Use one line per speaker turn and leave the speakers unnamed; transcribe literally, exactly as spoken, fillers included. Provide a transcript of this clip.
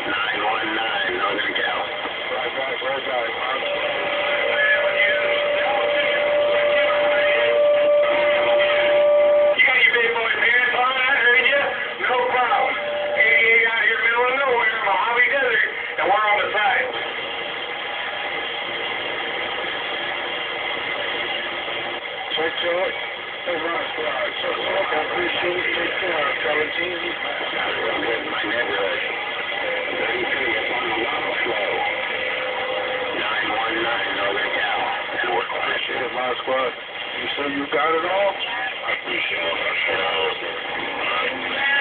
nine one nine, Northern Cal.
Right, right, right, right.
You got your big boy pants on, I heard you. No problem. eighty-eight out here, middle of nowhere, Mojave Desert, and we're on the side.
Check, check. Hey, Rock Squad. Check, check. I appreciate it. Take care. seventeen.
Real good in my neighborhood. thirty-three, it's on the lava flow. nine one nine, Northern Cal, and we're flashing.
Appreciate it, Rock Squad. You sure you got it all?
I appreciate it.